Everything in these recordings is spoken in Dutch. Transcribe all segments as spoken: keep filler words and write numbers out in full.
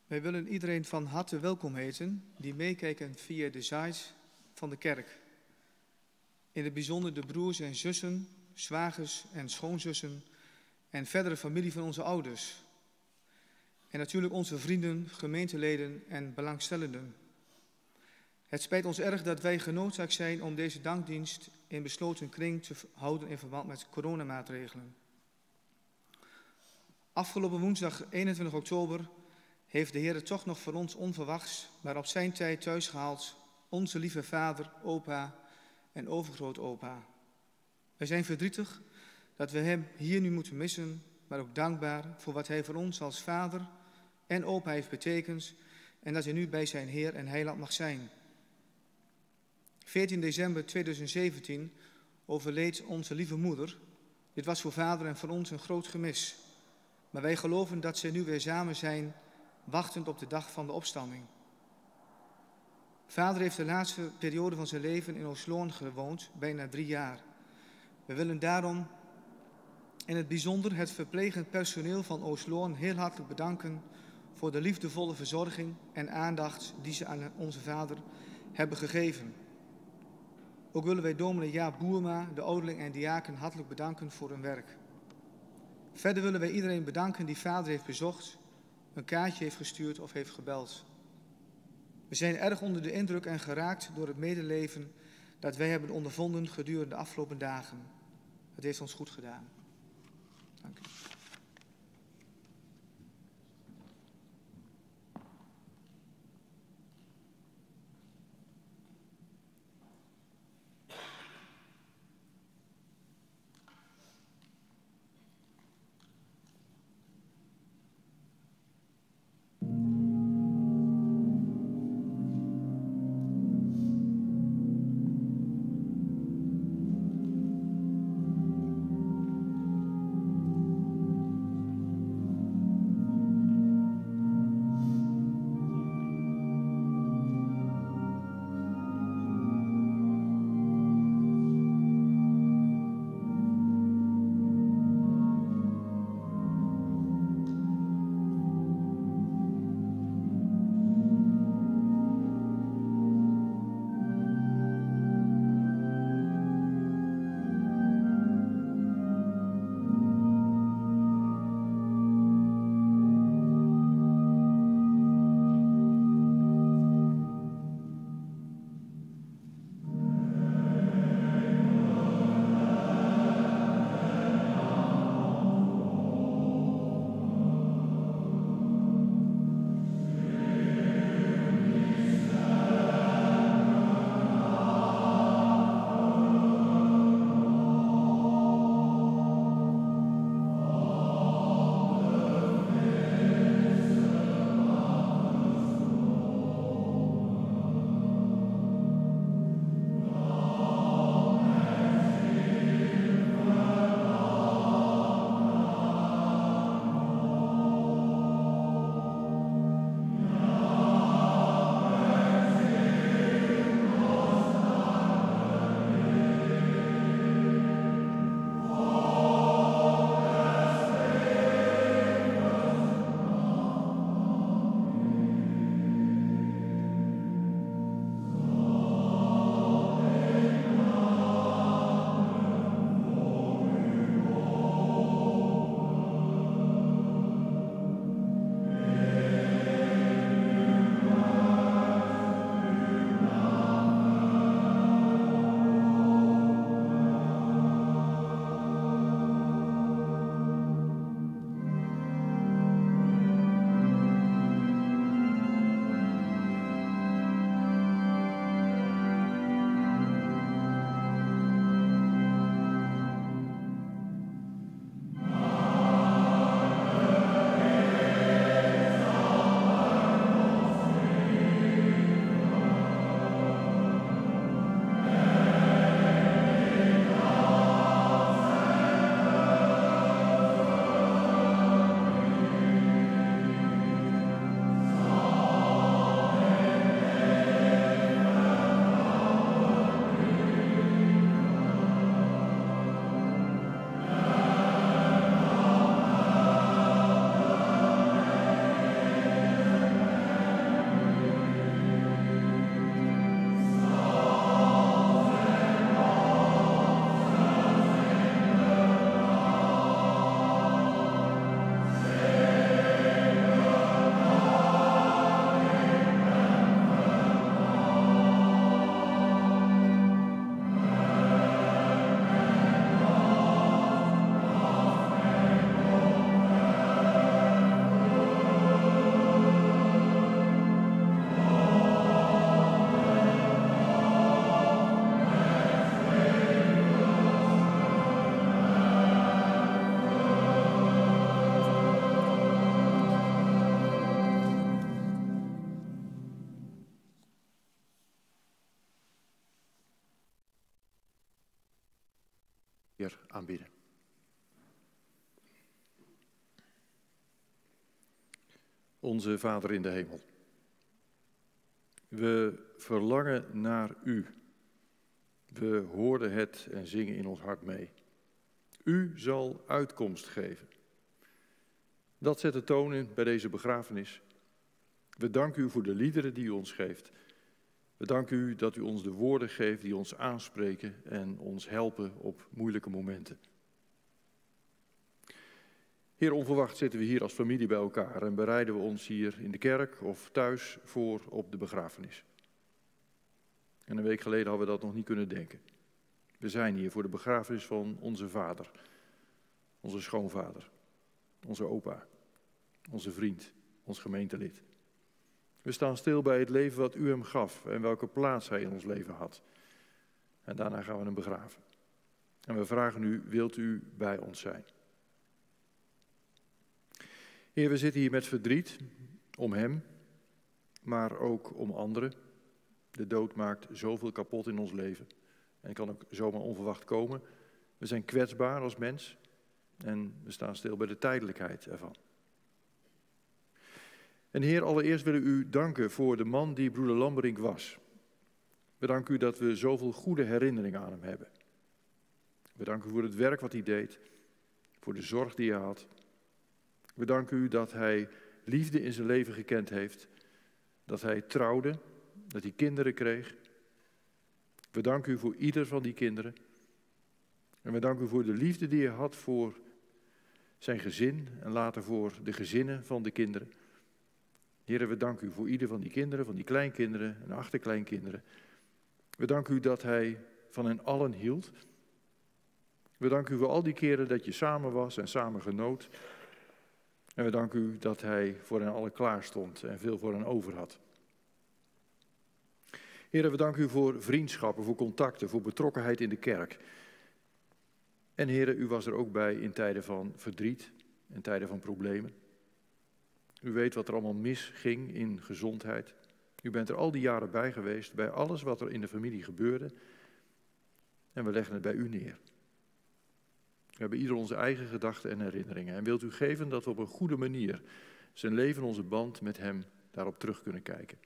Wij willen iedereen van harte welkom heten die meekijken via de site van de kerk. In het bijzonder de broers en zussen, zwagers en schoonzussen en verdere familie van onze ouders. En natuurlijk onze vrienden, gemeenteleden en belangstellenden. Het spijt ons erg dat wij genoodzaakt zijn om deze dankdienst in besloten kring te houden in verband met coronamaatregelen. Afgelopen woensdag eenentwintig oktober heeft de Heer toch nog voor ons onverwachts, maar op zijn tijd thuisgehaald, onze lieve vader, opa en overgrootopa. Wij zijn verdrietig dat we hem hier nu moeten missen, maar ook dankbaar voor wat hij voor ons als vader en opa heeft betekend en dat hij nu bij zijn Heer en Heiland mag zijn. veertien december tweeduizend zeventien overleed onze lieve moeder. Dit was voor vader en voor ons een groot gemis. Maar wij geloven dat zij nu weer samen zijn, wachtend op de dag van de opstanding. Vader heeft de laatste periode van zijn leven in Oosloorn gewoond, bijna drie jaar. We willen daarom in het bijzonder het verplegend personeel van Oosloorn heel hartelijk bedanken voor de liefdevolle verzorging en aandacht die ze aan onze vader hebben gegeven. Ook willen wij dominee Jaap Boerma, de ouderling en diaken hartelijk bedanken voor hun werk. Verder willen wij iedereen bedanken die vader heeft bezocht, een kaartje heeft gestuurd of heeft gebeld. We zijn erg onder de indruk en geraakt door het medeleven dat wij hebben ondervonden gedurende de afgelopen dagen. Het heeft ons goed gedaan. Dank u. Heer aanbidden. Onze Vader in de hemel, we verlangen naar U. We hoorden het en zingen in ons hart mee. U zal uitkomst geven. Dat zet de toon in bij deze begrafenis. We danken U voor de liederen die U ons geeft. We danken U dat U ons de woorden geeft die ons aanspreken en ons helpen op moeilijke momenten. Heer, onverwacht zitten we hier als familie bij elkaar en bereiden we ons hier in de kerk of thuis voor op de begrafenis. En een week geleden hadden we dat nog niet kunnen denken. We zijn hier voor de begrafenis van onze vader, onze schoonvader, onze opa, onze vriend, ons gemeentelid. We staan stil bij het leven wat U hem gaf en welke plaats hij in ons leven had. En daarna gaan we hem begraven. En we vragen U, wilt U bij ons zijn? Heer, we zitten hier met verdriet om hem, maar ook om anderen. De dood maakt zoveel kapot in ons leven en kan ook zomaar onverwacht komen. We zijn kwetsbaar als mens en we staan stil bij de tijdelijkheid ervan. En Heer, allereerst willen we U danken voor de man die broeder Lamberink was. We danken U dat we zoveel goede herinneringen aan hem hebben. We danken U voor het werk wat hij deed, voor de zorg die hij had. We danken U dat hij liefde in zijn leven gekend heeft, dat hij trouwde, dat hij kinderen kreeg. We danken U voor ieder van die kinderen. En we danken U voor de liefde die hij had voor zijn gezin en later voor de gezinnen van de kinderen. Heren, we danken U voor ieder van die kinderen, van die kleinkinderen en achterkleinkinderen. We danken U dat hij van hen allen hield. We danken U voor al die keren dat je samen was en samen genoot. En we danken U dat hij voor hen allen klaar stond en veel voor hen over had. Heren, we danken U voor vriendschappen, voor contacten, voor betrokkenheid in de kerk. En Heren, U was er ook bij in tijden van verdriet, in tijden van problemen. U weet wat er allemaal misging in gezondheid. U bent er al die jaren bij geweest, bij alles wat er in de familie gebeurde. En we leggen het bij U neer. We hebben ieder onze eigen gedachten en herinneringen. En wilt U geven dat we op een goede manier zijn leven, onze band met Hem, daarop terug kunnen kijken.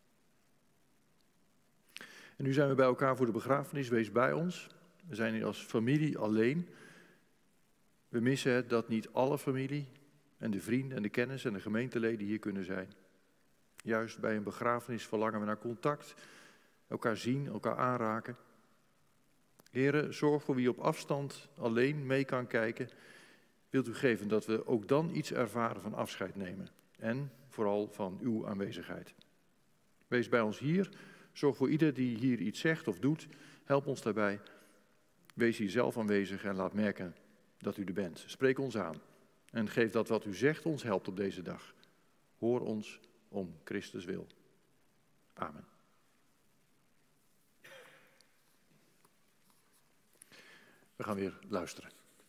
En nu zijn we bij elkaar voor de begrafenis. Wees bij ons. We zijn hier als familie alleen. We missen het dat niet alle familie en de vrienden en de kennis en de gemeenteleden hier kunnen zijn. Juist bij een begrafenis verlangen we naar contact, elkaar zien, elkaar aanraken. Heren, zorg voor wie op afstand alleen mee kan kijken. Wilt U geven dat we ook dan iets ervaren van afscheid nemen. En vooral van Uw aanwezigheid. Wees bij ons hier. Zorg voor ieder die hier iets zegt of doet. Help ons daarbij. Wees hier zelf aanwezig en laat merken dat U er bent. Spreek ons aan. En geef dat wat U zegt ons helpt op deze dag. Hoor ons om Christus wil. Amen. We gaan weer luisteren.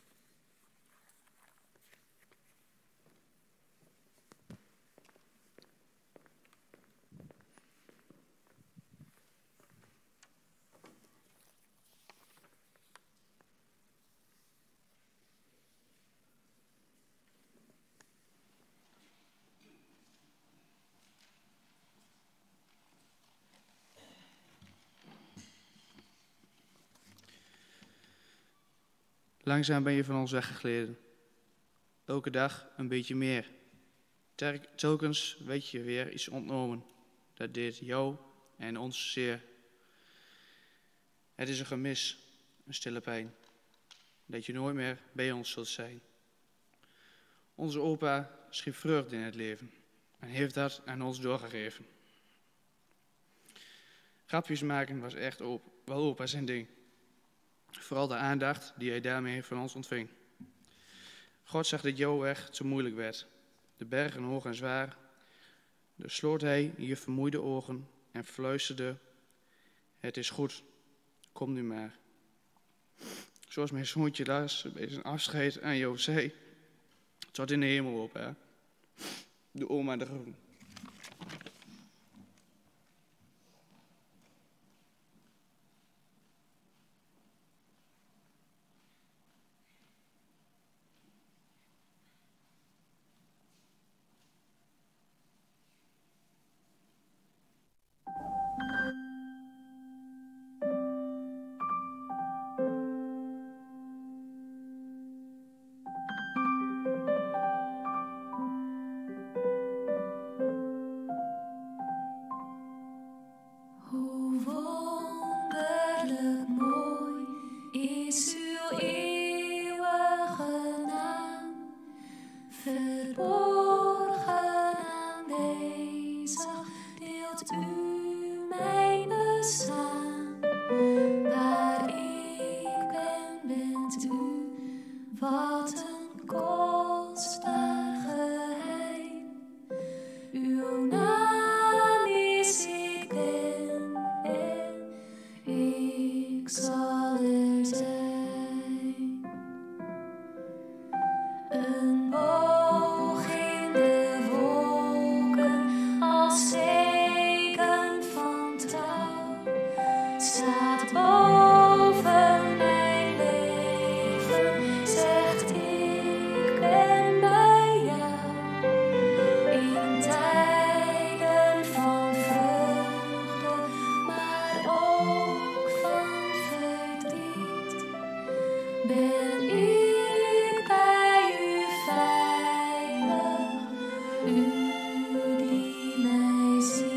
Langzaam ben je van ons weggegleden. Elke dag een beetje meer. Telkens weet je weer iets ontnomen. Dat deed jou en ons zeer. Het is een gemis, een stille pijn. Dat je nooit meer bij ons zult zijn. Onze opa schiep vreugde in het leven. En heeft dat aan ons doorgegeven. Grapjes maken was echt op, wel opa zijn ding. Vooral de aandacht die hij daarmee van ons ontving. God zag dat jouw weg te moeilijk werd. De bergen hoog en zwaar. Dus sloot hij je vermoeide ogen en fluisterde: het is goed, kom nu maar. Zoals mijn zoontje Lars bij zijn afscheid aan jou zei: tot in de hemel op, hè. De oma de groen. wat een kostbaar geheim. Uw naam is ik ben en ik zal er zijn. Een boog in de wolken als teken van trouw staat boven mijn leven, zegt ik ben bij jou. In tijden van vreugde, maar ook van verdriet, ben ik bij u veilig, u die mij ziet.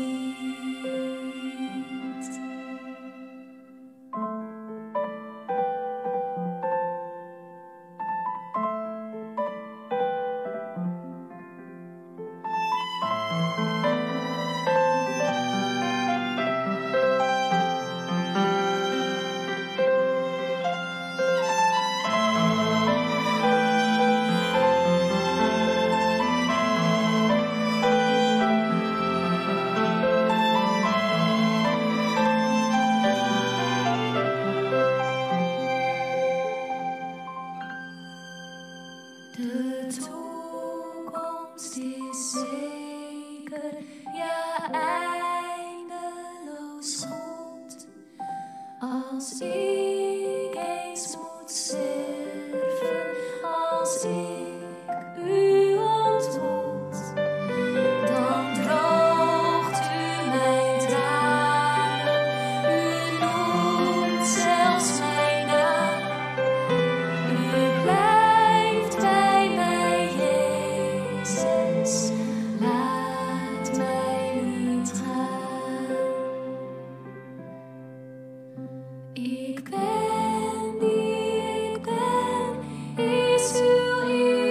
De toekomst is zeker, ja eindeloos goed. Als ik eens moet sterven, als ik u ontmoet, dan droogt u mijn tranen, u noemt zelfs mijn naam. U blijft bij mij, Jezus, laat mij niet gaan. Ik ben die ik ben, is uw eer.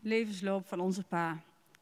levensloop van onze pa.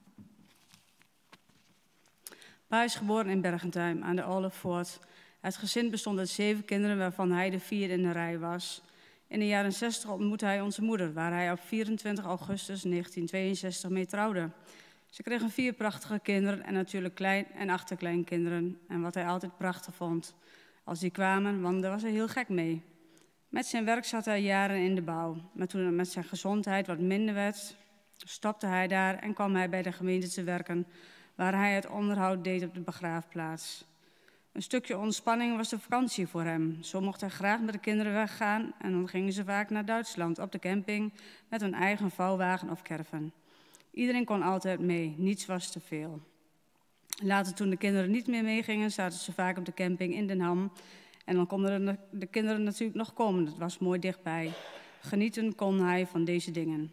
Pa is geboren in Bergentuin aan de Ollevoort. Het gezin bestond uit zeven kinderen, waarvan hij de vierde in de rij was. In de jaren zestig ontmoette hij onze moeder, waar hij op vierentwintig augustus negentien tweeënzestig mee trouwde. Ze kregen vier prachtige kinderen en natuurlijk klein- en achterkleinkinderen. En wat hij altijd prachtig vond. Als die kwamen, want daar was hij heel gek mee. Met zijn werk zat hij jaren in de bouw. Maar toen het met zijn gezondheid wat minder werd, stopte hij daar en kwam hij bij de gemeente te werken, waar hij het onderhoud deed op de begraafplaats. Een stukje ontspanning was de vakantie voor hem. Zo mocht hij graag met de kinderen weggaan en dan gingen ze vaak naar Duitsland op de camping met een eigen vouwwagen of caravan. Iedereen kon altijd mee, niets was te veel. Later, toen de kinderen niet meer meegingen, zaten ze vaak op de camping in Den Ham. En dan konden de kinderen natuurlijk nog komen, dat was mooi dichtbij. Genieten kon hij van deze dingen.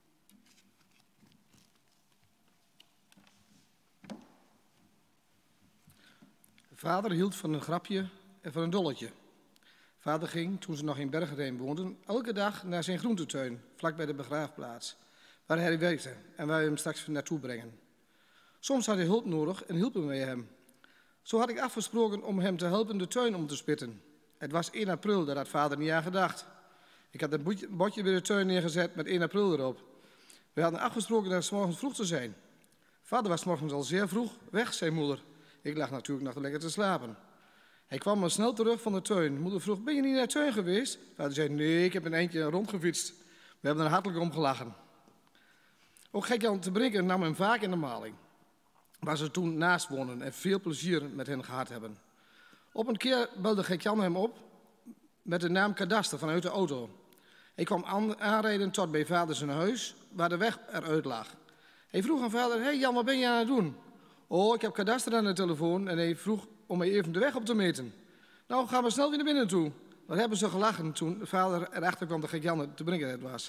Vader hield van een grapje en van een dolletje. Vader ging, toen ze nog in Bergenheem woonden, elke dag naar zijn groentetuin, vlak bij de begraafplaats, waar hij werkte en waar we hem straks naartoe brengen. Soms had hij hulp nodig en hielpen wij hem. Zo had ik afgesproken om hem te helpen de tuin om te spitten. Het was één april, daar had vader niet aan gedacht. Ik had een bordje bij de tuin neergezet met één april erop. We hadden afgesproken daar 's morgens vroeg te zijn. Vader was 's morgens al zeer vroeg weg, zei moeder. Ik lag natuurlijk nog lekker te slapen. Hij kwam maar snel terug van de tuin. Moeder vroeg, ben je niet naar de tuin geweest? Vader zei, nee, ik heb een eindje rondgefietst. We hebben er hartelijk om gelachen. Ook Gert-Jan te Brinken nam hem vaak in de maling, waar ze toen naast wonen en veel plezier met hen gehad hebben. Op een keer belde Gert-Jan hem op met de naam Kadaster vanuit de auto. Hij kwam aan, aanrijden tot bij vader zijn huis, waar de weg eruit lag. Hij vroeg aan vader, hé hey Jan, wat ben je aan het doen? Oh, ik heb Kadaster aan de telefoon en hij vroeg om mij even de weg op te meten. Nou, gaan we snel weer naar binnen toe. Wat hebben ze gelachen toen de vader erachter kwam dat Gert-Jan te Brinken het was.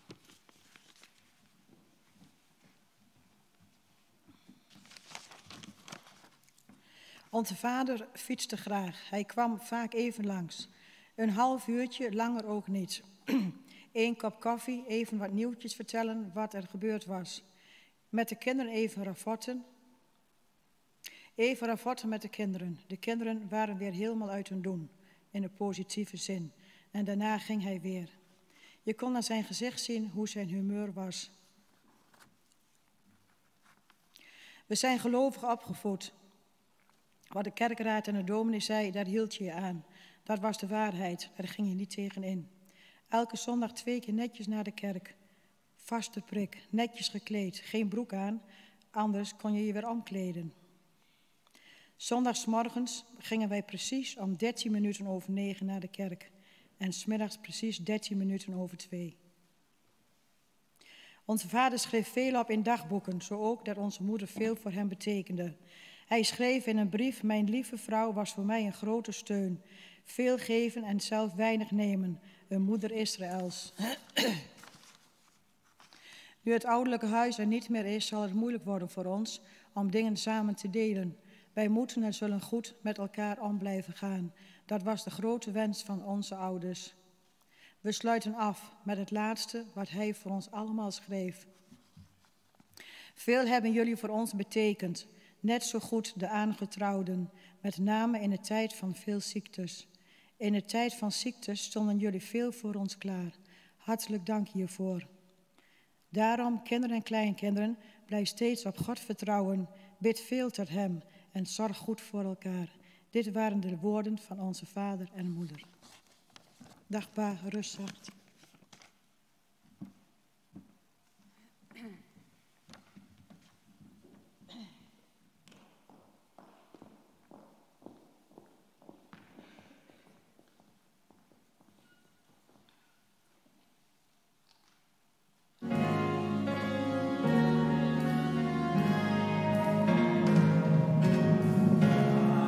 Onze vader fietste graag. Hij kwam vaak even langs. Een half uurtje, langer ook niet. Eén kop koffie, even wat nieuwtjes vertellen wat er gebeurd was. Met de kinderen even raffotten. Even raffotten met de kinderen. De kinderen waren weer helemaal uit hun doen, in een positieve zin. En daarna ging hij weer. Je kon aan zijn gezicht zien hoe zijn humeur was. We zijn gelovig opgevoed. Wat de kerkraad en de dominee zei, daar hield je je aan. Dat was de waarheid, daar ging je niet tegen in. Elke zondag twee keer netjes naar de kerk. Vaste prik, netjes gekleed, geen broek aan, anders kon je je weer omkleden. Zondagsmorgens gingen wij precies om dertien minuten over negen naar de kerk. En 's middags precies dertien minuten over twee. Onze vader schreef veel op in dagboeken, zo ook dat onze moeder veel voor hem betekende. Hij schreef in een brief, mijn lieve vrouw was voor mij een grote steun. Veel geven en zelf weinig nemen, een moeder Israëls. Nu het ouderlijke huis er niet meer is, zal het moeilijk worden voor ons om dingen samen te delen. Wij moeten en zullen goed met elkaar om blijven gaan. Dat was de grote wens van onze ouders. We sluiten af met het laatste wat hij voor ons allemaal schreef. Veel hebben jullie voor ons betekend. Net zo goed de aangetrouwden, met name in de tijd van veel ziektes. In de tijd van ziektes stonden jullie veel voor ons klaar. Hartelijk dank hiervoor. Daarom, kinderen en kleinkinderen, blijf steeds op God vertrouwen. Bid veel tot hem en zorg goed voor elkaar. Dit waren de woorden van onze vader en moeder. Dag pa, rust zacht.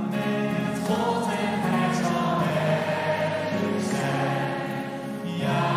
Ja.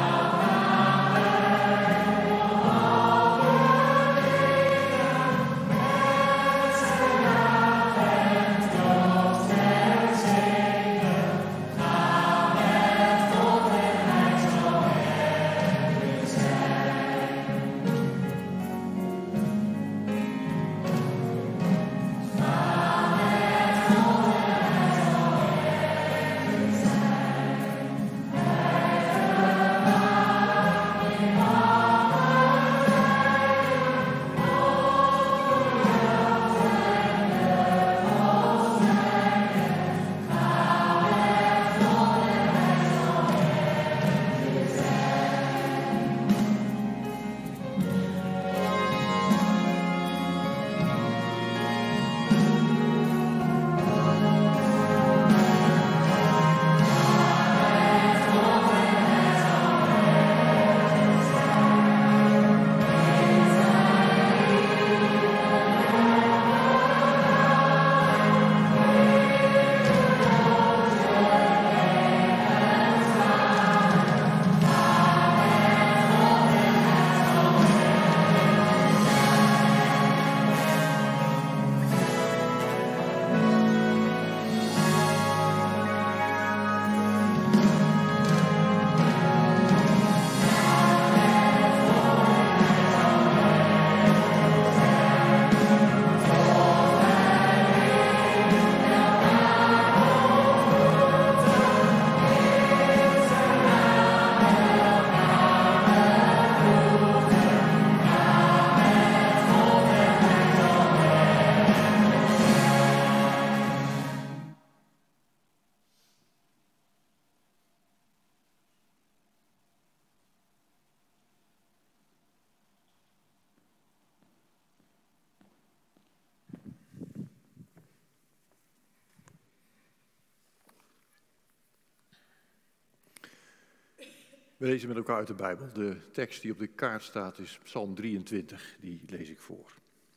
We lezen met elkaar uit de Bijbel. De tekst die op de kaart staat is Psalm drieëntwintig, die lees ik voor.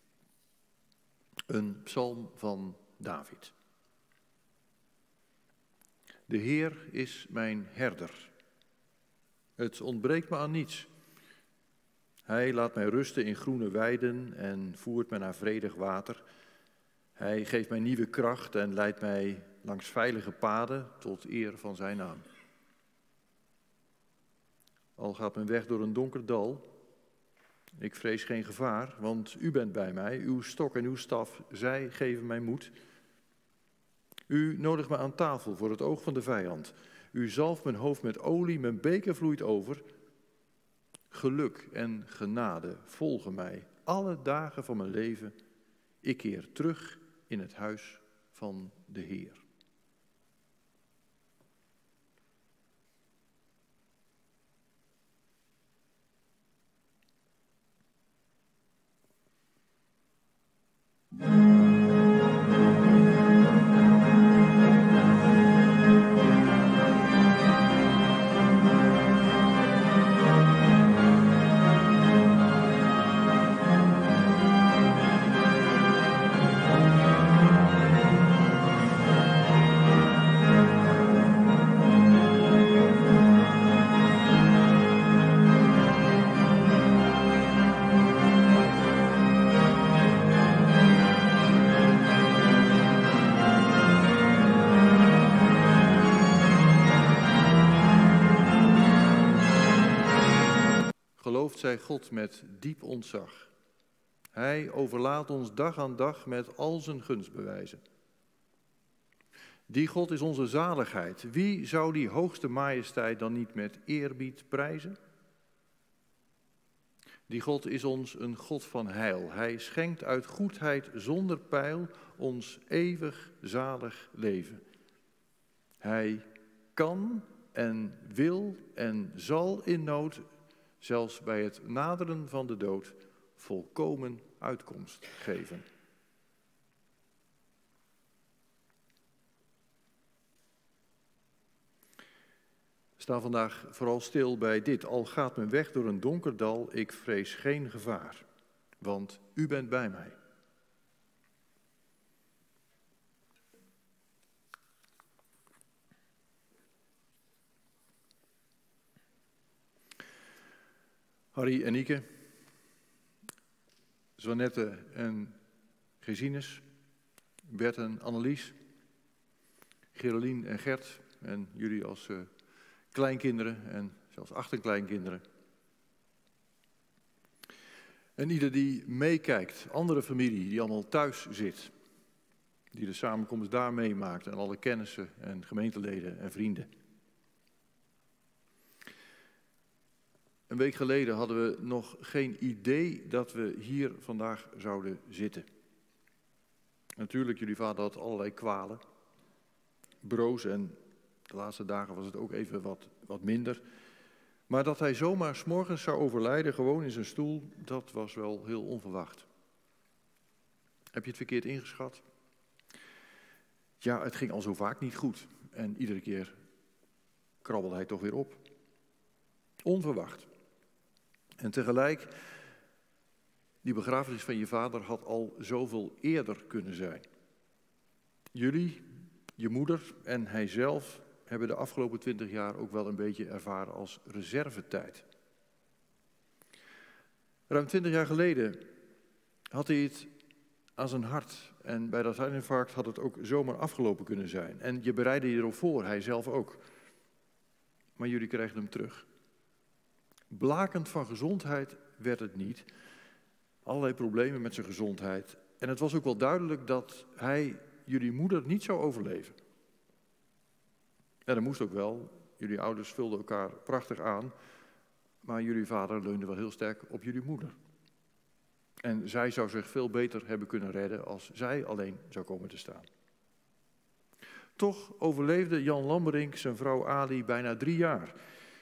Een psalm van David. De Heer is mijn herder. Het ontbreekt me aan niets. Hij laat mij rusten in groene weiden en voert mij naar vredig water. Hij geeft mij nieuwe kracht en leidt mij langs veilige paden tot eer van zijn naam. Al gaat mijn weg door een donker dal, ik vrees geen gevaar, want u bent bij mij. Uw stok en uw staf, zij geven mij moed. U nodigt me aan tafel voor het oog van de vijand. U zalft mijn hoofd met olie, mijn beker vloeit over. Geluk en genade volgen mij alle dagen van mijn leven. Ik keer terug in het huis van de Heer. Geloofd zij God met diep ontzag. Hij overlaat ons dag aan dag met al zijn gunstbewijzen. Die God is onze zaligheid. Wie zou die hoogste majesteit dan niet met eerbied prijzen? Die God is ons een God van heil. Hij schenkt uit goedheid zonder peil ons eeuwig zalig leven. Hij kan en wil en zal in nood, zelfs bij het naderen van de dood, volkomen uitkomst geven. We staan vandaag vooral stil bij dit. Al gaat mijn weg door een donker dal, ik vrees geen gevaar, want u bent bij mij. Harry en Ike, Zwanette en Gesines, Bert en Annelies, Geraldine en Gert en jullie als uh, kleinkinderen en zelfs achterkleinkinderen. En ieder die meekijkt, andere familie die allemaal thuis zit, die de samenkomst daar meemaakt en alle kennissen en gemeenteleden en vrienden. Een week geleden hadden we nog geen idee dat we hier vandaag zouden zitten. Natuurlijk, jullie vader had allerlei kwalen, broos en de laatste dagen was het ook even wat, wat minder. Maar dat hij zomaar 's morgens zou overlijden, gewoon in zijn stoel, dat was wel heel onverwacht. Heb je het verkeerd ingeschat? Ja, het ging al zo vaak niet goed en iedere keer krabbelde hij toch weer op. Onverwacht. En tegelijk, die begrafenis van je vader had al zoveel eerder kunnen zijn. Jullie, je moeder en hij zelf hebben de afgelopen twintig jaar ook wel een beetje ervaren als reservetijd. Ruim twintig jaar geleden had hij het aan zijn hart. En bij dat hartinfarct had het ook zomaar afgelopen kunnen zijn. En je bereidde je erop voor, hij zelf ook. Maar jullie kregen hem terug. Blakend van gezondheid werd het niet. Allerlei problemen met zijn gezondheid. En het was ook wel duidelijk dat hij jullie moeder niet zou overleven. Ja, dat moest ook wel. Jullie ouders vulden elkaar prachtig aan. Maar jullie vader leunde wel heel sterk op jullie moeder. En zij zou zich veel beter hebben kunnen redden als zij alleen zou komen te staan. Toch overleefde Jan Lamberink zijn vrouw Ali bijna drie jaar.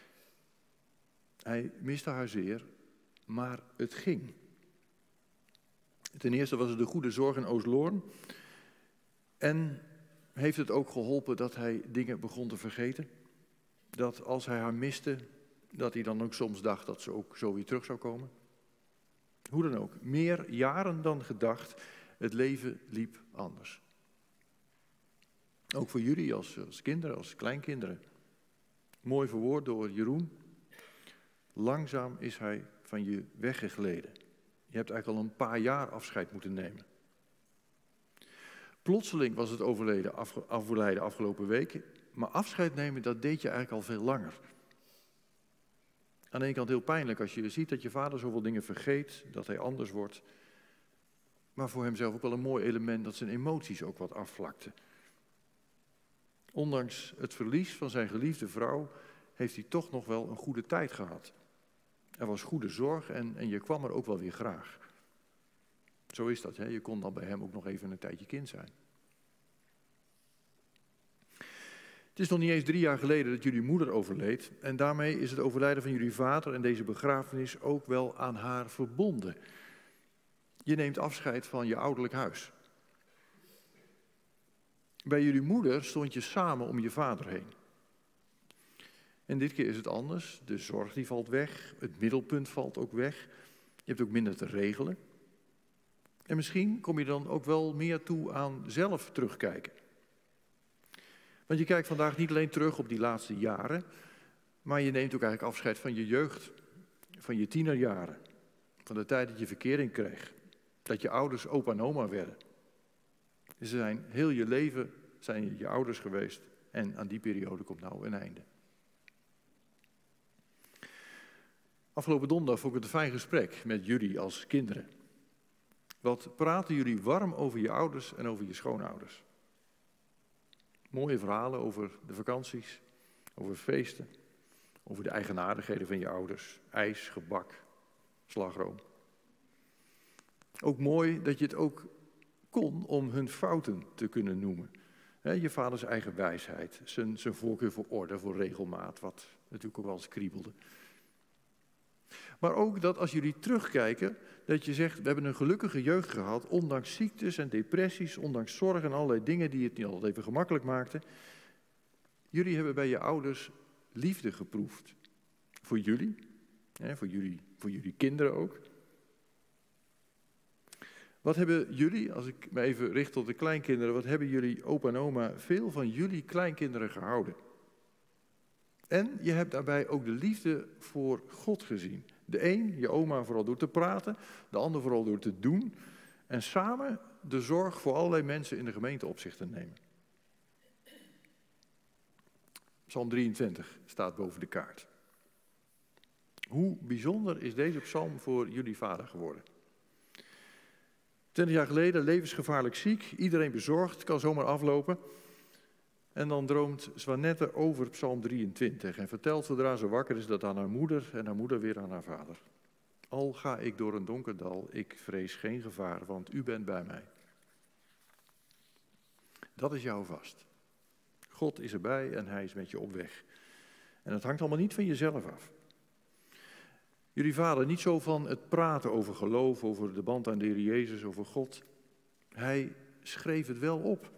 Hij miste haar zeer, maar het ging. Ten eerste was het de goede zorg in Oostloorn. En heeft het ook geholpen dat hij dingen begon te vergeten. Dat als hij haar miste, dat hij dan ook soms dacht dat ze ook zo weer terug zou komen. Hoe dan ook, meer jaren dan gedacht, het leven liep anders. Ook voor jullie als, als kinderen, als kleinkinderen. Mooi verwoord door Jeroen. Langzaam is hij van je weggegleden. Je hebt eigenlijk al een paar jaar afscheid moeten nemen. Plotseling was het overleden, afge, overlijden afgelopen weken. Maar afscheid nemen, dat deed je eigenlijk al veel langer. Aan de ene kant heel pijnlijk als je ziet dat je vader zoveel dingen vergeet, dat hij anders wordt. Maar voor hemzelf ook wel een mooi element dat zijn emoties ook wat afvlakten. Ondanks het verlies van zijn geliefde vrouw heeft hij toch nog wel een goede tijd gehad. Er was goede zorg en, en je kwam er ook wel weer graag. Zo is dat, hè? Je kon dan bij hem ook nog even een tijdje kind zijn. Het is nog niet eens drie jaar geleden dat jullie moeder overleed. En daarmee is het overlijden van jullie vader en deze begrafenis ook wel aan haar verbonden. Je neemt afscheid van je ouderlijk huis. Bij jullie moeder stond je samen om je vader heen. En dit keer is het anders. De zorg die valt weg, het middelpunt valt ook weg. Je hebt ook minder te regelen. En misschien kom je dan ook wel meer toe aan zelf terugkijken. Want je kijkt vandaag niet alleen terug op die laatste jaren, maar je neemt ook eigenlijk afscheid van je jeugd, van je tienerjaren, van de tijd dat je verkering kreeg, dat je ouders opa en oma werden. Ze zijn heel je leven zijn je, je ouders geweest en aan die periode komt nou een einde. Afgelopen donderdag vond ik het een fijn gesprek met jullie als kinderen. Wat praten jullie warm over je ouders en over je schoonouders? Mooie verhalen over de vakanties, over feesten, over de eigenaardigheden van je ouders. Ijs, gebak, slagroom. Ook mooi dat je het ook kon om hun fouten te kunnen noemen. He, je vaders eigen wijsheid, zijn, zijn voorkeur voor orde, voor regelmaat, wat natuurlijk ook wel eens kriebelde. Maar ook dat als jullie terugkijken, dat je zegt, we hebben een gelukkige jeugd gehad, ondanks ziektes en depressies, ondanks zorgen en allerlei dingen die het niet altijd even gemakkelijk maakten. Jullie hebben bij je ouders liefde geproefd. Voor jullie, hè, voor jullie, voor jullie kinderen ook. Wat hebben jullie, als ik me even richt tot de kleinkinderen, wat hebben jullie opa en oma veel van jullie kleinkinderen gehouden? En je hebt daarbij ook de liefde voor God gezien. De een, je oma, vooral door te praten, de ander vooral door te doen. En samen de zorg voor allerlei mensen in de gemeente op zich te nemen. Psalm drieëntwintig staat boven de kaart. Hoe bijzonder is deze psalm voor jullie vader geworden? Twintig jaar geleden, levensgevaarlijk ziek, iedereen bezorgd, kan zomaar aflopen. En dan droomt Zwanette over Psalm drieëntwintig en vertelt zodra ze wakker is dat aan haar moeder en haar moeder weer aan haar vader. Al ga ik door een donker dal, ik vrees geen gevaar, want u bent bij mij. Dat is jou vast. God is erbij en hij is met je op weg. En het hangt allemaal niet van jezelf af. Jullie vader niet zo van het praten over geloof, over de band aan de Heer Jezus, over God. Hij schreef het wel op.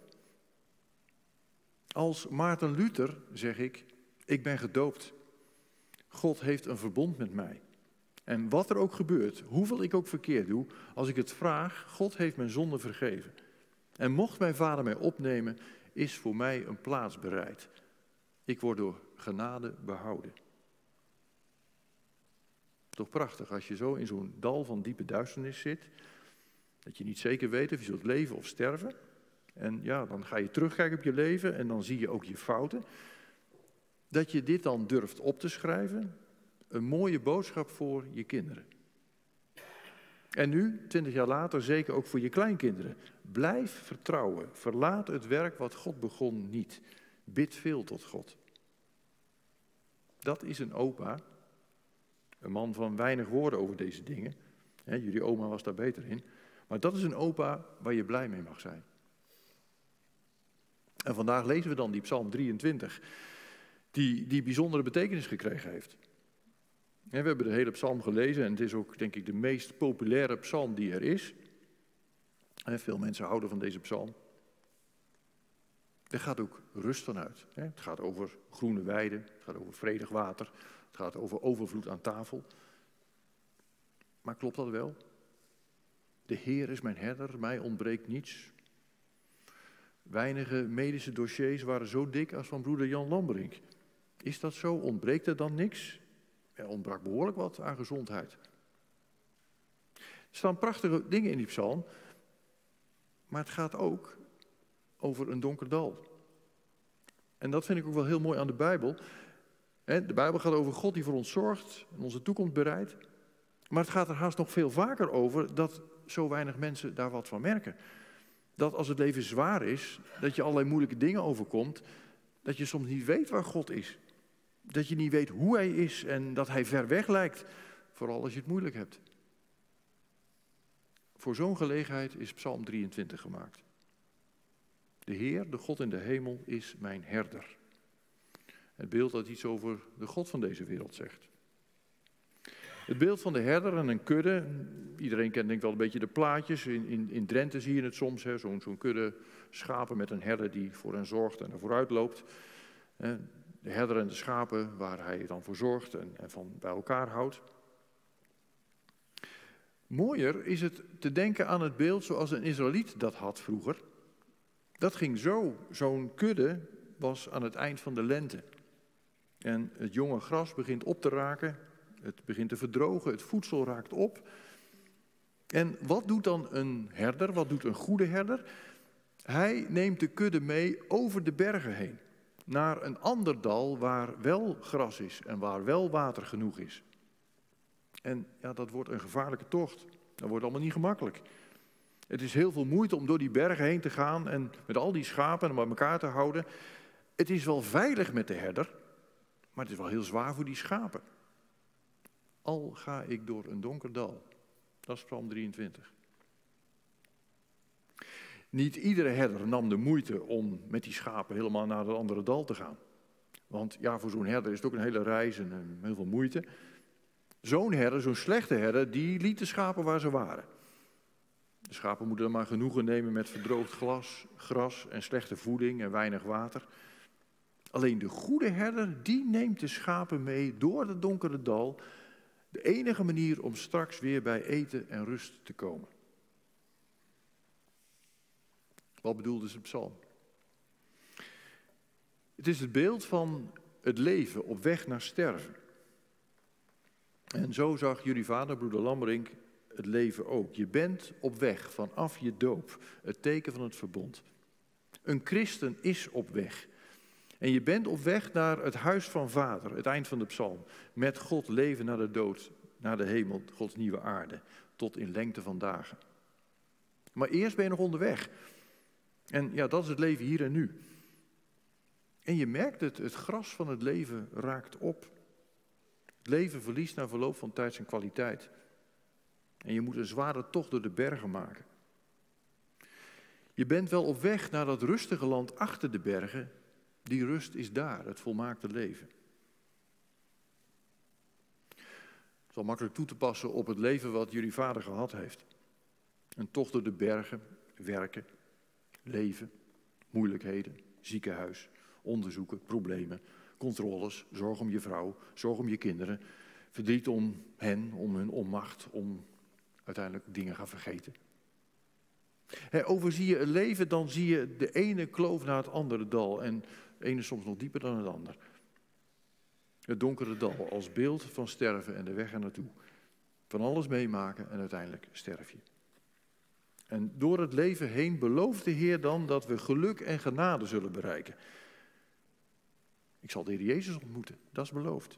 Als Maarten Luther zeg ik, ik ben gedoopt. God heeft een verbond met mij. En wat er ook gebeurt, hoeveel ik ook verkeerd doe, als ik het vraag, God heeft mijn zonde vergeven. En mocht mijn vader mij opnemen, is voor mij een plaats bereid. Ik word door genade behouden. Toch prachtig als je zo in zo'n dal van diepe duisternis zit, dat je niet zeker weet of je zult leven of sterven. En ja, dan ga je terugkijken op je leven en dan zie je ook je fouten. Dat je dit dan durft op te schrijven, een mooie boodschap voor je kinderen. En nu, twintig jaar later, zeker ook voor je kleinkinderen. Blijf vertrouwen, verlaat het werk wat God begon niet. Bid veel tot God. Dat is een opa, een man van weinig woorden over deze dingen. He, jullie oma was daar beter in. Maar dat is een opa waar je blij mee mag zijn. En vandaag lezen we dan die Psalm drieëntwintig, die, die bijzondere betekenis gekregen heeft. We hebben de hele psalm gelezen en het is ook, denk ik, de meest populaire psalm die er is. Veel mensen houden van deze psalm. Er gaat ook rust vanuit. Het gaat over groene weiden, het gaat over vredig water, het gaat over overvloed aan tafel. Maar klopt dat wel? De Heer is mijn herder, mij ontbreekt niets. Weinige medische dossiers waren zo dik als van broeder Jan Lamberink. Is dat zo? Ontbreekt er dan niks? Er ontbrak behoorlijk wat aan gezondheid. Er staan prachtige dingen in die psalm, maar het gaat ook over een donker dal. En dat vind ik ook wel heel mooi aan de Bijbel. De Bijbel gaat over God die voor ons zorgt en onze toekomst bereidt. Maar het gaat er haast nog veel vaker over dat zo weinig mensen daar wat van merken. Dat als het leven zwaar is, dat je allerlei moeilijke dingen overkomt, dat je soms niet weet waar God is. Dat je niet weet hoe Hij is en dat Hij ver weg lijkt, vooral als je het moeilijk hebt. Voor zo'n gelegenheid is Psalm drieëntwintig gemaakt. De Heer, de God in de hemel, is mijn herder. Het beeld dat iets over de God van deze wereld zegt. Het beeld van de herder en een kudde, iedereen kent denk ik wel een beetje de plaatjes. In, in, in Drenthe zie je het soms, zo'n zo'n kudde schapen met een herder die voor hen zorgt en er vooruit loopt. Hè, de herder en de schapen waar hij dan voor zorgt en, en van bij elkaar houdt. Mooier is het te denken aan het beeld zoals een Israëliet dat had vroeger. Dat ging zo, zo'n kudde was aan het eind van de lente. En het jonge gras begint op te raken, het begint te verdrogen, het voedsel raakt op. En wat doet dan een herder, wat doet een goede herder? Hij neemt de kudde mee over de bergen heen, naar een ander dal waar wel gras is en waar wel water genoeg is. En ja, dat wordt een gevaarlijke tocht. Dat wordt allemaal niet gemakkelijk. Het is heel veel moeite om door die bergen heen te gaan en met al die schapen en bij elkaar te houden. Het is wel veilig met de herder, maar het is wel heel zwaar voor die schapen. Al ga ik door een donker dal. Dat is Psalm drieëntwintig. Niet iedere herder nam de moeite om met die schapen helemaal naar het andere dal te gaan. Want ja, voor zo'n herder is het ook een hele reis en um, heel veel moeite. Zo'n herder, zo'n slechte herder, die liet de schapen waar ze waren. De schapen moeten dan maar genoegen nemen met verdroogd glas, gras en slechte voeding en weinig water. Alleen de goede herder, die neemt de schapen mee door het donkere dal. De enige manier om straks weer bij eten en rust te komen. Wat bedoelde ze psalm? Het is het beeld van het leven op weg naar sterven. En zo zag jullie vader, broeder Lamberink, het leven ook. Je bent op weg vanaf je doop, het teken van het verbond. Een christen is op weg. En je bent op weg naar het huis van vader, het eind van de psalm. Met God leven naar de dood, naar de hemel, Gods nieuwe aarde, tot in lengte van dagen. Maar eerst ben je nog onderweg. En ja, dat is het leven hier en nu. En je merkt het, het gras van het leven raakt op. Het leven verliest na verloop van tijd zijn kwaliteit. En je moet een zware tocht door de bergen maken. Je bent wel op weg naar dat rustige land achter de bergen. Die rust is daar, het volmaakte leven. Het is wel makkelijk toe te passen op het leven wat jullie vader gehad heeft. Een tocht door de bergen, werken, leven, moeilijkheden, ziekenhuis, onderzoeken, problemen, controles, zorg om je vrouw, zorg om je kinderen, verdriet om hen, om hun onmacht, om uiteindelijk dingen gaan vergeten. He, overzie je een leven, dan zie je de ene kloof naar het andere dal en de ene soms nog dieper dan het ander. Het donkere dal als beeld van sterven en de weg er naartoe. Van alles meemaken en uiteindelijk sterf je. En door het leven heen belooft de Heer dan dat we geluk en genade zullen bereiken. Ik zal de Heer Jezus ontmoeten, dat is beloofd.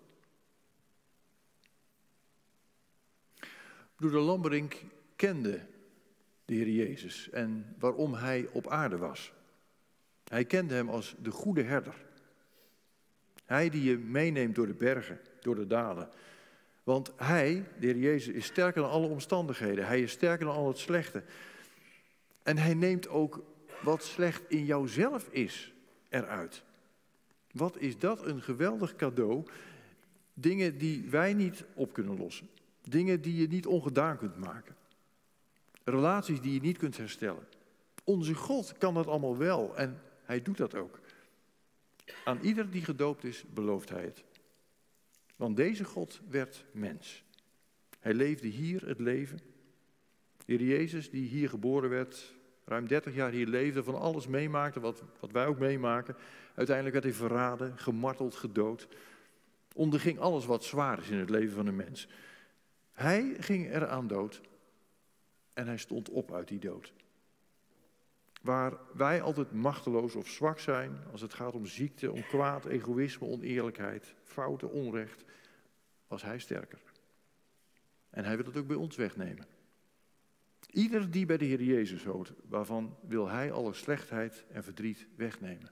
Broeder Lamberink kende de Heer Jezus en waarom Hij op aarde was. Hij kende Hem als de goede herder. Hij die je meeneemt door de bergen, door de dalen. Want Hij, de Heer Jezus, is sterker dan alle omstandigheden. Hij is sterker dan al het slechte. En Hij neemt ook wat slecht in jouzelf is eruit. Wat is dat een geweldig cadeau. Dingen die wij niet op kunnen lossen. Dingen die je niet ongedaan kunt maken. Relaties die je niet kunt herstellen. Onze God kan dat allemaal wel. En hij doet dat ook. Aan ieder die gedoopt is, belooft hij het. Want deze God werd mens. Hij leefde hier het leven. De Heer Jezus, die hier geboren werd, ruim dertig jaar hier leefde, van alles meemaakte, wat, wat wij ook meemaken. Uiteindelijk werd hij verraden, gemarteld, gedood. Onderging alles wat zwaar is in het leven van een mens. Hij ging eraan dood en hij stond op uit die dood. Waar wij altijd machteloos of zwak zijn als het gaat om ziekte, om kwaad, egoïsme, oneerlijkheid, fouten, onrecht, was hij sterker. En hij wil het ook bij ons wegnemen. Ieder die bij de Heer Jezus hoort, waarvan wil hij alle slechtheid en verdriet wegnemen.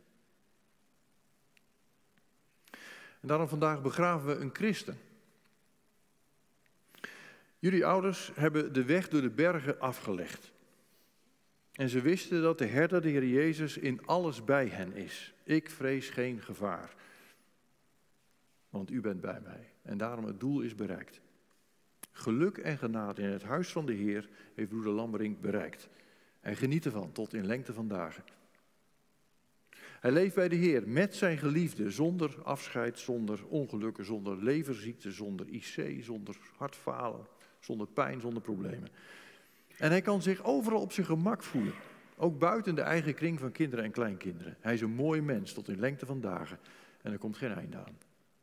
En daarom vandaag begraven we een christen. Jullie ouders hebben de weg door de bergen afgelegd. En ze wisten dat de herder, de Heer Jezus, in alles bij hen is. Ik vrees geen gevaar, want u bent bij mij. En daarom het doel is bereikt. Geluk en genade in het huis van de Heer heeft broeder Lamberink bereikt. En geniet ervan tot in lengte van dagen. Hij leeft bij de Heer met zijn geliefde, zonder afscheid, zonder ongelukken, zonder leverziekte, zonder I C, zonder hartfalen, zonder pijn, zonder problemen. En hij kan zich overal op zijn gemak voelen, ook buiten de eigen kring van kinderen en kleinkinderen. Hij is een mooi mens tot in lengte van dagen en er komt geen einde aan.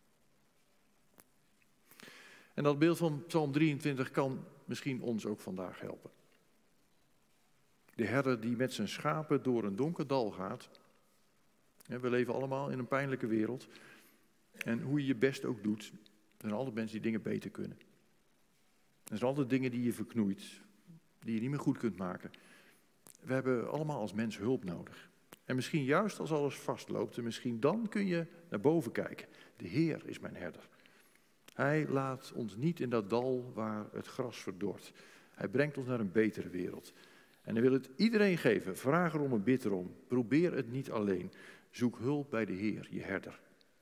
En dat beeld van Psalm drieëntwintig kan misschien ons ook vandaag helpen. De herder die met zijn schapen door een donker dal gaat. We leven allemaal in een pijnlijke wereld. En hoe je je best ook doet, er zijn altijd mensen die dingen beter kunnen. Er zijn altijd dingen die je verknoeit, die je niet meer goed kunt maken. We hebben allemaal als mens hulp nodig. En misschien juist als alles vastloopt, en misschien dan kun je naar boven kijken. De Heer is mijn herder. Hij laat ons niet in dat dal waar het gras verdort. Hij brengt ons naar een betere wereld. En hij wil het iedereen geven. Vraag erom en bid erom. Probeer het niet alleen. Zoek hulp bij de Heer, je herder.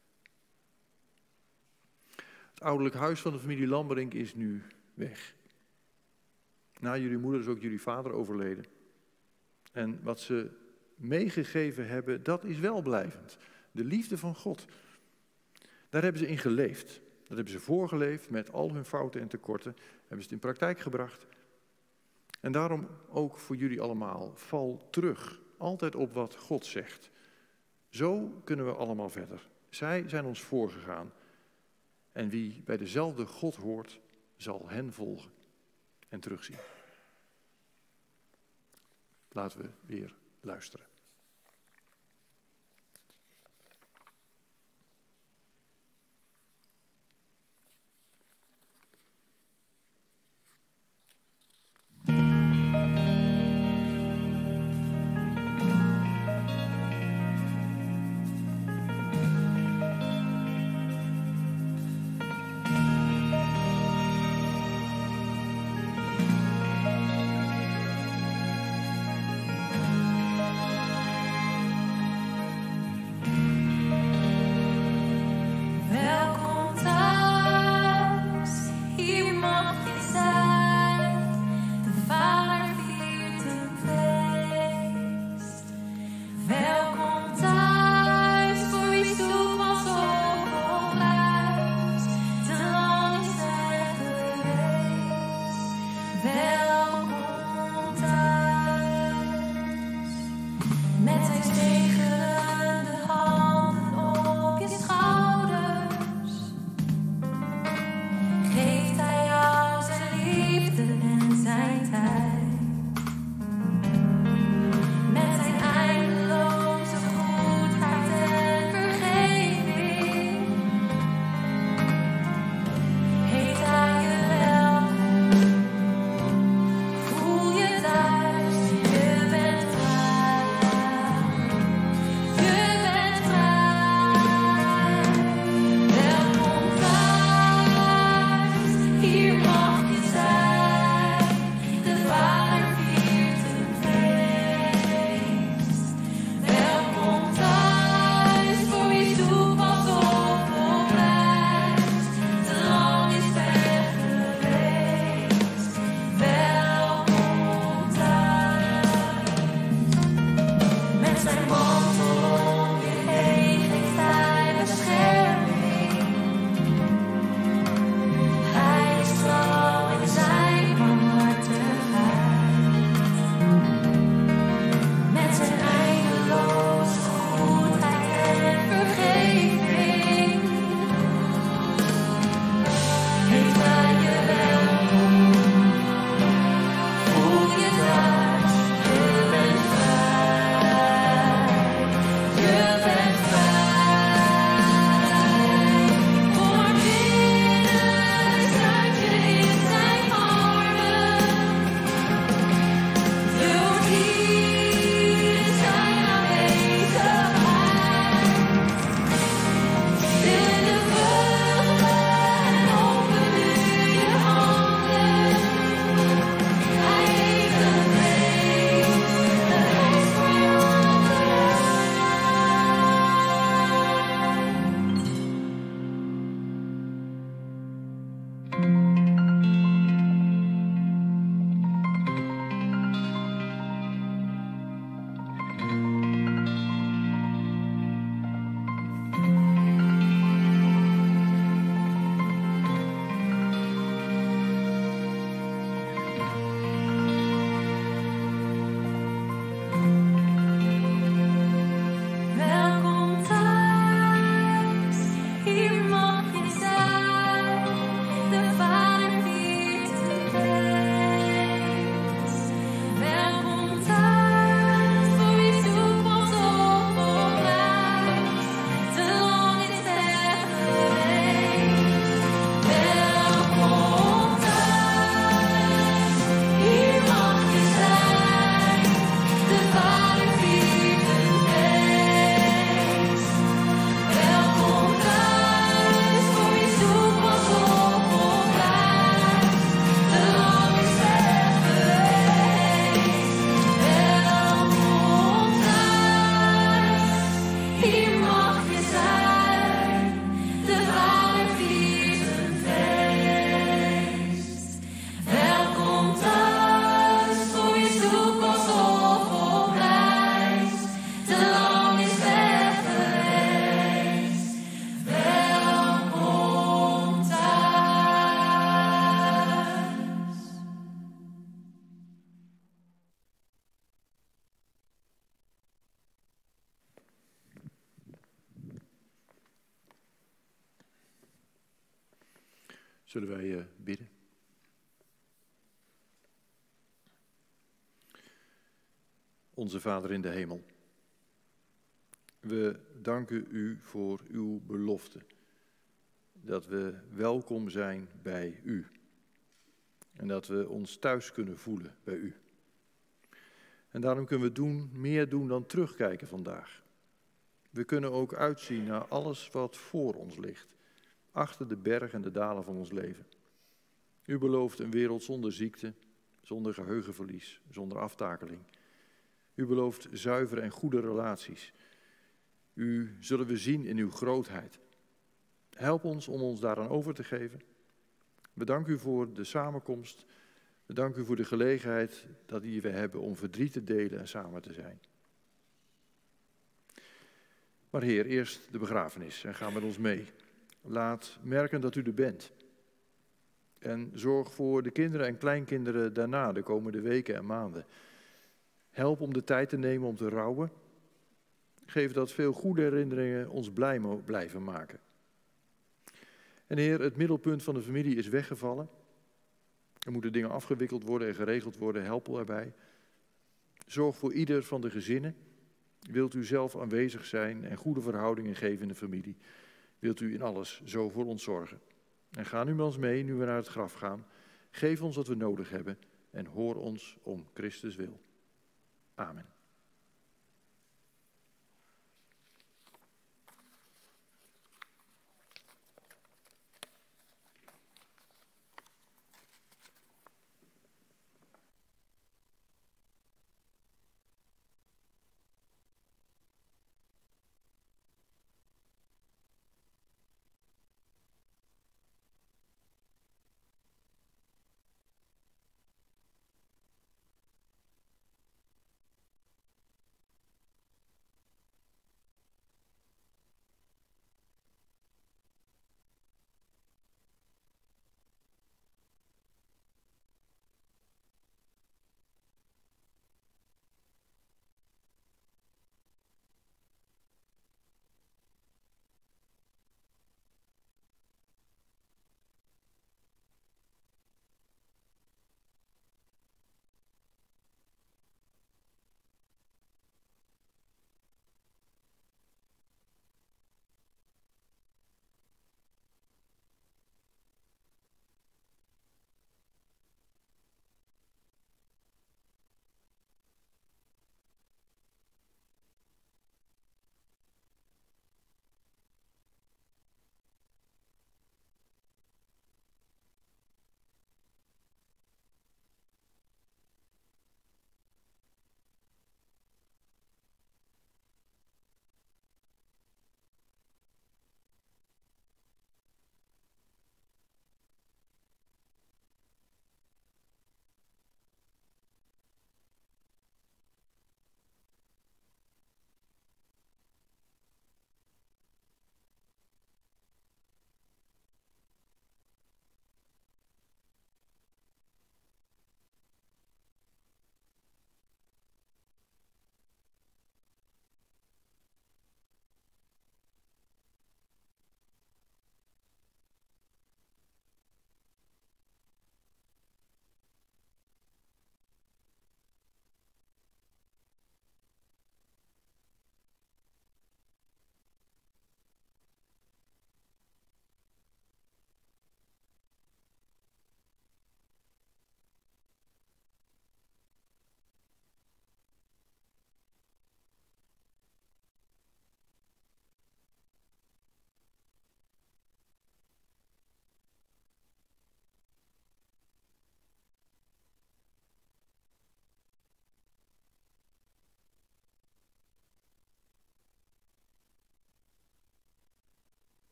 Het ouderlijk huis van de familie Lamberink is nu weg. Na jullie moeder is ook jullie vader overleden. En wat ze meegegeven hebben, dat is welblijvend. De liefde van God. Daar hebben ze in geleefd. Dat hebben ze voorgeleefd met al hun fouten en tekorten. Hebben ze het in praktijk gebracht. En daarom ook voor jullie allemaal, val terug. Altijd op wat God zegt. Zo kunnen we allemaal verder. Zij zijn ons voorgegaan. En wie bij dezelfde God hoort, zal hen volgen en terugzien. Laten we weer luisteren. Thank Zullen wij uh, bidden? Onze Vader in de hemel, we danken u voor uw belofte, dat we welkom zijn bij u en dat we ons thuis kunnen voelen bij u. En daarom kunnen we doen, meer doen dan terugkijken vandaag. We kunnen ook uitzien naar alles wat voor ons ligt, achter de bergen en de dalen van ons leven. U belooft een wereld zonder ziekte, zonder geheugenverlies, zonder aftakeling. U belooft zuivere en goede relaties. U zullen we zien in uw grootheid. Help ons om ons daaraan over te geven. We danken u voor de samenkomst. We danken u voor de gelegenheid dat die we hebben om verdriet te delen en samen te zijn. Maar Heer, eerst de begrafenis en ga met ons mee. Laat merken dat u er bent. En zorg voor de kinderen en kleinkinderen daarna, de komende weken en maanden. Help om de tijd te nemen om te rouwen. Geef dat veel goede herinneringen ons blij blijven maken. En Heer, het middelpunt van de familie is weggevallen. Er moeten dingen afgewikkeld worden en geregeld worden. Help erbij. Zorg voor ieder van de gezinnen. Wilt u zelf aanwezig zijn en goede verhoudingen geven in de familie? Wilt u in alles zo voor ons zorgen? En ga nu met ons mee, nu we naar het graf gaan. Geef ons wat we nodig hebben en hoor ons om Christus wil. Amen.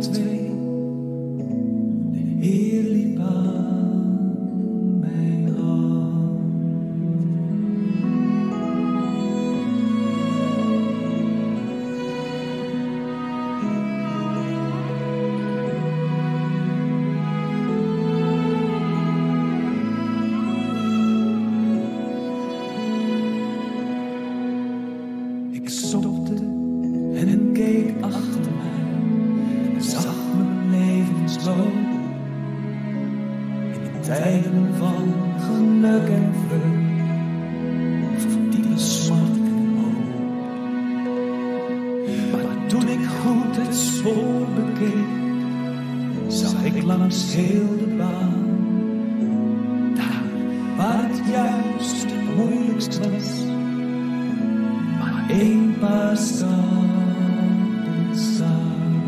twee. De Heer liep aan mijn hand. Ik stopte en keek achter mij en zag mijn levensloop. In de tijden van geluk en vreugd, van diepe smart en hoop. Maar toen ik goed het spoor bekeek, zag ik langs heel de baan, daar waar het juist het moeilijkst was, maar één paar stappen staan.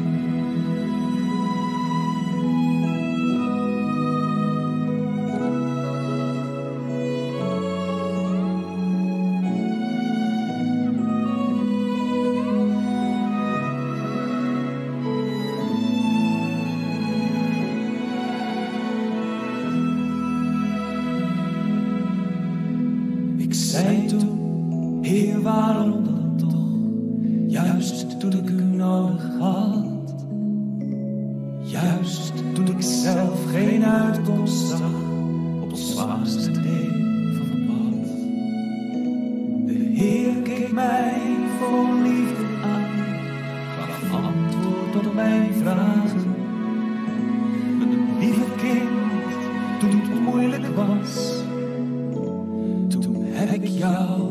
Ik zei toen, Heer, waarom dan toch? Juist toen ik u nodig had. Juist toen ik zelf geen uitkomst zag op het zwaarste deel van het pad. De Heer keek mij vol liefde aan, gaf antwoord op mijn vragen. Mijn lieve kind, toen het moeilijk was, toen heb ik jou